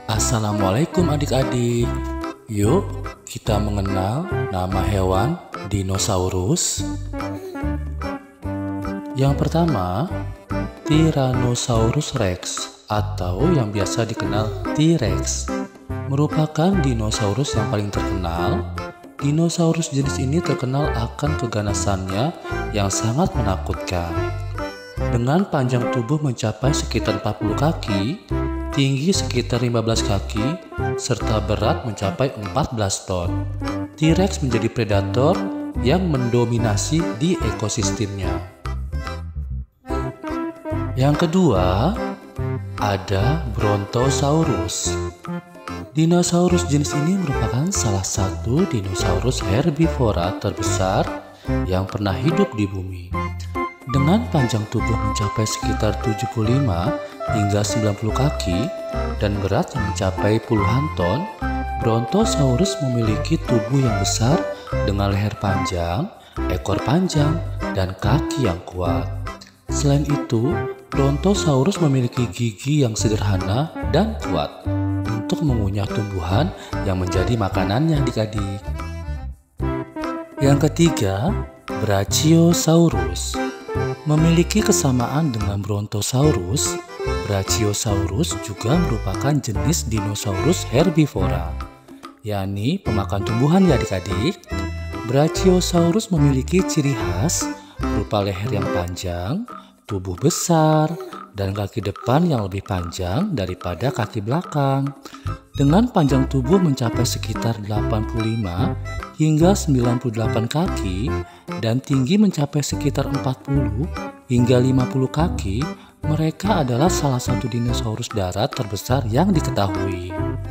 Assalamualaikum adik-adik. Yuk kita mengenal nama hewan dinosaurus. Yang pertama, Tyrannosaurus Rex atau yang biasa dikenal T-Rex merupakan dinosaurus yang paling terkenal. Dinosaurus jenis ini terkenal akan keganasannya yang sangat menakutkan. Dengan panjang tubuh mencapai sekitar 40 kaki, tinggi sekitar 15 kaki, serta berat mencapai 14 ton. T-Rex menjadi predator yang mendominasi di ekosistemnya. Yang kedua, ada Brontosaurus. Dinosaurus jenis ini merupakan salah satu dinosaurus herbivora terbesar yang pernah hidup di bumi. Dengan panjang tubuh mencapai sekitar 75 hingga 90 kaki dan berat yang mencapai puluhan ton, Brontosaurus memiliki tubuh yang besar dengan leher panjang, ekor panjang, dan kaki yang kuat. Selain itu, Brontosaurus memiliki gigi yang sederhana dan kuat untuk mengunyah tumbuhan yang menjadi makanannya adik-adik. Yang ketiga, Brachiosaurus. Memiliki kesamaan dengan Brontosaurus, Brachiosaurus juga merupakan jenis dinosaurus herbivora, yakni pemakan tumbuhan ya adik-adik. Brachiosaurus memiliki ciri khas berupa leher yang panjang, tubuh besar, dan kaki depan yang lebih panjang daripada kaki belakang. Dengan panjang tubuh mencapai sekitar 85 hingga 98 kaki dan tinggi mencapai sekitar 40 hingga 50 kaki, mereka adalah salah satu dinosaurus darat terbesar yang diketahui.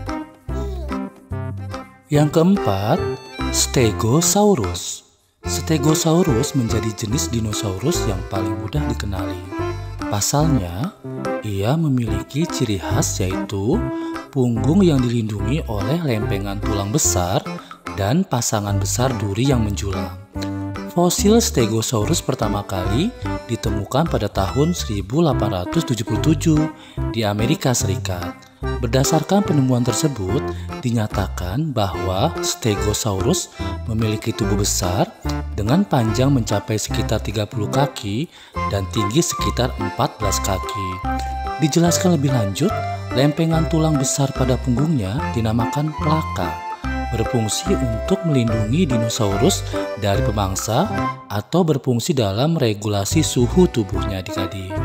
Yang keempat, Stegosaurus. Stegosaurus menjadi jenis dinosaurus yang paling mudah dikenali. Pasalnya, ia memiliki ciri khas yaitu punggung yang dilindungi oleh lempengan tulang besar dan pasangan besar duri yang menjulang. Fosil Stegosaurus pertama kali ditemukan pada tahun 1877 di Amerika Serikat. Berdasarkan penemuan tersebut, dinyatakan bahwa Stegosaurus memiliki tubuh besar dengan panjang mencapai sekitar 30 kaki dan tinggi sekitar 14 kaki. Dijelaskan lebih lanjut, lempengan tulang besar pada punggungnya dinamakan plaka, berfungsi untuk melindungi dinosaurus dari pemangsa atau berfungsi dalam regulasi suhu tubuhnya adik-adik.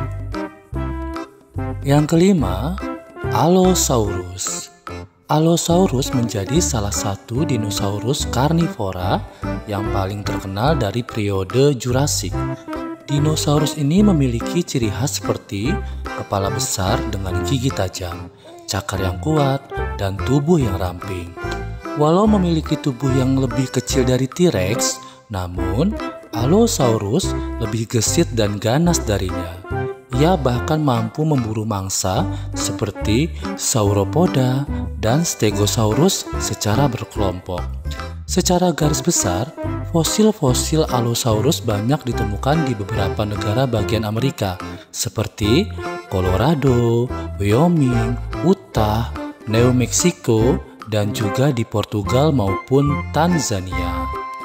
Yang kelima, Allosaurus. Allosaurus menjadi salah satu dinosaurus karnivora yang paling terkenal dari periode Jurassik. Dinosaurus ini memiliki ciri khas seperti kepala besar dengan gigi tajam, cakar yang kuat, dan tubuh yang ramping. Walau memiliki tubuh yang lebih kecil dari T-Rex, namun Allosaurus lebih gesit dan ganas darinya. Ia bahkan mampu memburu mangsa seperti Sauropoda dan Stegosaurus secara berkelompok. Secara garis besar, fosil-fosil Allosaurus banyak ditemukan di beberapa negara bagian Amerika seperti Colorado, Wyoming, Utah, New Mexico, dan juga di Portugal maupun Tanzania.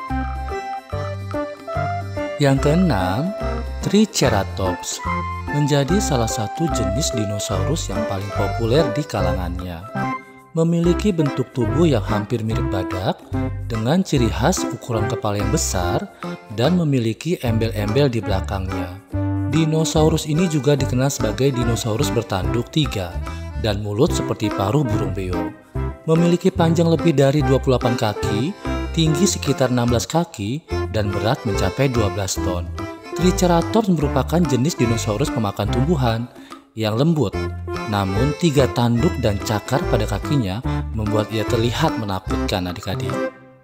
Yang keenam, Triceratops menjadi salah satu jenis dinosaurus yang paling populer di kalangannya. Memiliki bentuk tubuh yang hampir mirip badak dengan ciri khas ukuran kepala yang besar dan memiliki embel-embel di belakangnya. Dinosaurus ini juga dikenal sebagai dinosaurus bertanduk 3 dan mulut seperti paruh burung beo. Memiliki panjang lebih dari 28 kaki, tinggi sekitar 16 kaki, dan berat mencapai 12 ton. Triceratops merupakan jenis dinosaurus pemakan tumbuhan yang lembut, namun 3 tanduk dan cakar pada kakinya membuat ia terlihat menakutkan adik-adik.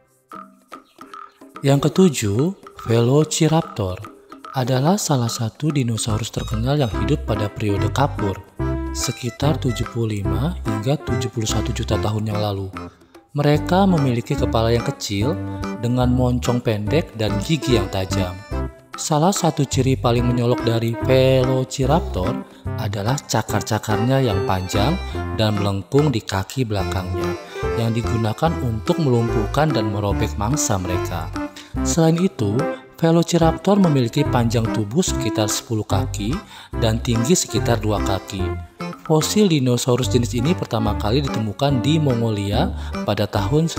Yang ketujuh, Velociraptor adalah salah satu dinosaurus terkenal yang hidup pada periode Kapur, sekitar 75 hingga 71 juta tahun yang lalu. Mereka memiliki kepala yang kecil dengan moncong pendek dan gigi yang tajam. Salah satu ciri paling menyolok dari Velociraptor adalah cakar-cakarnya yang panjang dan melengkung di kaki belakangnya, yang digunakan untuk melumpuhkan dan merobek mangsa mereka. Selain itu, Velociraptor memiliki panjang tubuh sekitar 10 kaki dan tinggi sekitar 2 kaki. Fosil dinosaurus jenis ini pertama kali ditemukan di Mongolia pada tahun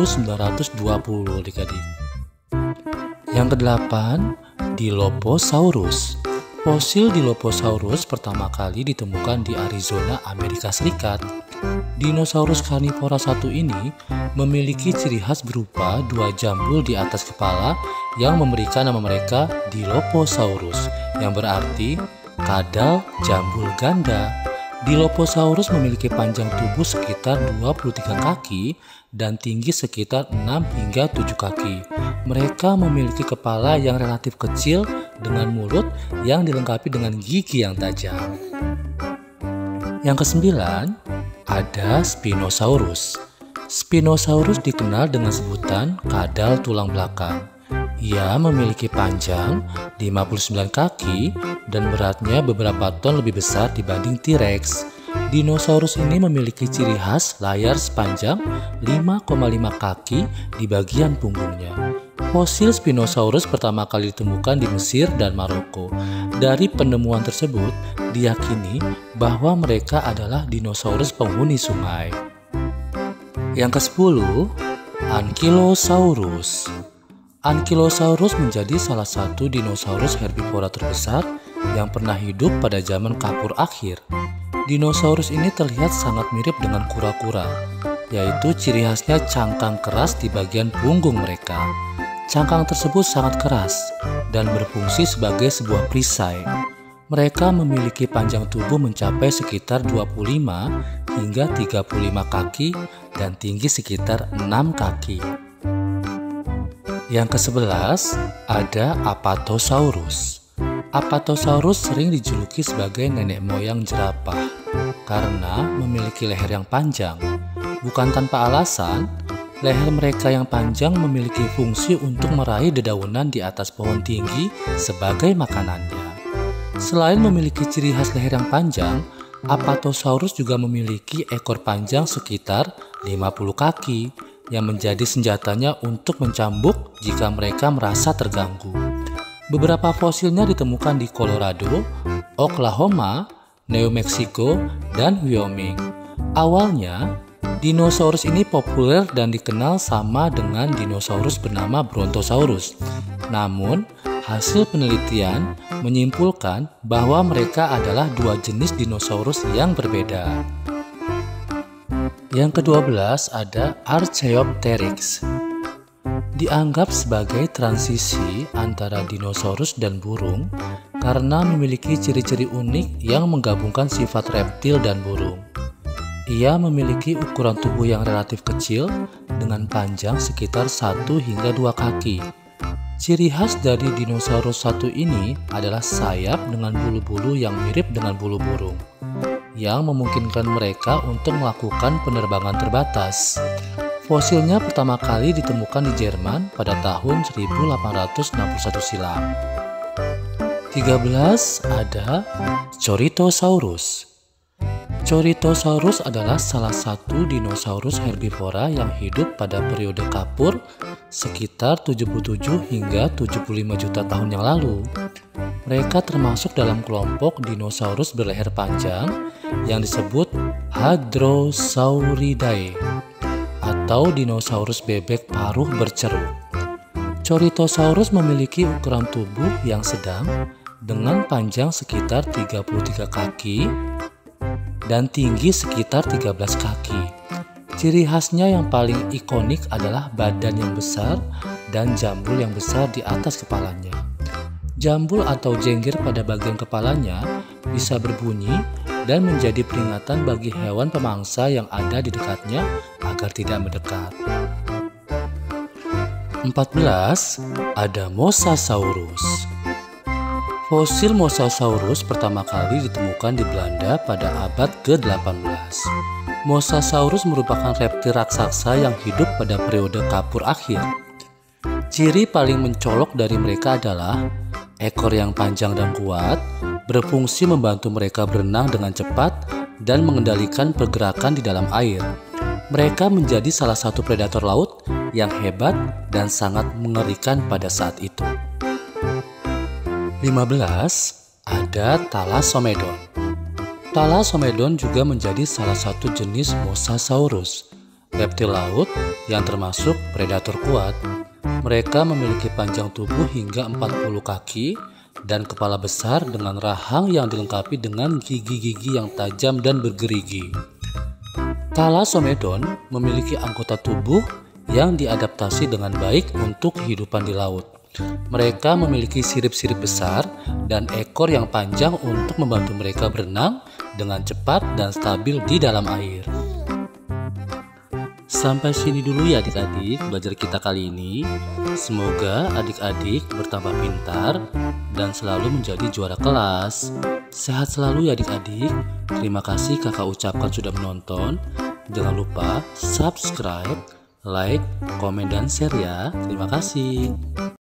1920, adik-adik. Yang kedelapan, Dilophosaurus. Fosil Dilophosaurus pertama kali ditemukan di Arizona, Amerika Serikat. Dinosaurus karnivora satu ini memiliki ciri khas berupa 2 jambul di atas kepala yang memberikan nama mereka Dilophosaurus, yang berarti kadal jambul ganda. Dilophosaurus memiliki panjang tubuh sekitar 23 kaki dan tinggi sekitar 6 hingga 7 kaki. Mereka memiliki kepala yang relatif kecil dengan mulut yang dilengkapi dengan gigi yang tajam. Yang kesembilan, ada Spinosaurus. Spinosaurus dikenal dengan sebutan kadal tulang belakang. Ia memiliki panjang 59 kaki dan beratnya beberapa ton lebih besar dibanding T-Rex. Dinosaurus ini memiliki ciri khas layar sepanjang 5,5 kaki di bagian punggungnya. Fosil Spinosaurus pertama kali ditemukan di Mesir dan Maroko. Dari penemuan tersebut, diyakini bahwa mereka adalah dinosaurus penghuni sungai. Yang ke-10, Ankylosaurus. Ankylosaurus menjadi salah satu dinosaurus herbivora terbesar yang pernah hidup pada zaman Kapur akhir. Dinosaurus ini terlihat sangat mirip dengan kura-kura, yaitu ciri khasnya cangkang keras di bagian punggung mereka. Cangkang tersebut sangat keras dan berfungsi sebagai sebuah perisai. Mereka memiliki panjang tubuh mencapai sekitar 25 hingga 35 kaki dan tinggi sekitar 6 kaki. Yang ke-11, ada Apatosaurus. Apatosaurus sering dijuluki sebagai nenek moyang jerapah karena memiliki leher yang panjang. Bukan tanpa alasan, leher mereka yang panjang memiliki fungsi untuk meraih dedaunan di atas pohon tinggi sebagai makanannya. Selain memiliki ciri khas leher yang panjang, Apatosaurus juga memiliki ekor panjang sekitar 50 kaki yang menjadi senjatanya untuk mencambuk jika mereka merasa terganggu. Beberapa fosilnya ditemukan di Colorado, Oklahoma, New Mexico, dan Wyoming. Awalnya, dinosaurus ini populer dan dikenal sama dengan dinosaurus bernama Brontosaurus. Namun, hasil penelitian menyimpulkan bahwa mereka adalah dua jenis dinosaurus yang berbeda. Yang ke-12 ada Archaeopteryx. Dianggap sebagai transisi antara dinosaurus dan burung karena memiliki ciri-ciri unik yang menggabungkan sifat reptil dan burung. Ia memiliki ukuran tubuh yang relatif kecil dengan panjang sekitar 1 hingga 2 kaki. Ciri khas dari dinosaurus satu ini adalah sayap dengan bulu-bulu yang mirip dengan bulu burung, yang memungkinkan mereka untuk melakukan penerbangan terbatas. Fosilnya pertama kali ditemukan di Jerman pada tahun 1861 silam. 13 ada Corythosaurus. Corythosaurus adalah salah satu dinosaurus herbivora yang hidup pada periode Kapur sekitar 77 hingga 75 juta tahun yang lalu. Mereka termasuk dalam kelompok dinosaurus berleher panjang yang disebut Hadrosauridae atau dinosaurus bebek paruh berceruk. Corythosaurus memiliki ukuran tubuh yang sedang dengan panjang sekitar 33 kaki dan tinggi sekitar 13 kaki. Ciri khasnya yang paling ikonik adalah badan yang besar dan jambul yang besar di atas kepalanya. Jambul atau jengger pada bagian kepalanya bisa berbunyi dan menjadi peringatan bagi hewan pemangsa yang ada di dekatnya agar tidak mendekat. 14. Ada Mosasaurus. Fosil Mosasaurus pertama kali ditemukan di Belanda pada abad ke-18. Mosasaurus merupakan reptil raksasa yang hidup pada periode Kapur akhir. Ciri paling mencolok dari mereka adalah ekor yang panjang dan kuat, berfungsi membantu mereka berenang dengan cepat dan mengendalikan pergerakan di dalam air. Mereka menjadi salah satu predator laut yang hebat dan sangat mengerikan pada saat itu. 15. Ada Thalassomedon. Thalassomedon juga menjadi salah satu jenis Mosasaurus, reptil laut yang termasuk predator kuat. Mereka memiliki panjang tubuh hingga 40 kaki dan kepala besar dengan rahang yang dilengkapi dengan gigi-gigi yang tajam dan bergerigi. Thalassomedon memiliki anggota tubuh yang diadaptasi dengan baik untuk kehidupan di laut. Mereka memiliki sirip-sirip besar dan ekor yang panjang untuk membantu mereka berenang dengan cepat dan stabil di dalam air. Sampai sini dulu ya adik-adik belajar kita kali ini. Semoga adik-adik bertambah pintar dan selalu menjadi juara kelas. Sehat selalu ya adik-adik. Terima kasih kakak ucapkan sudah menonton. Jangan lupa subscribe, like, komen, dan share ya. Terima kasih.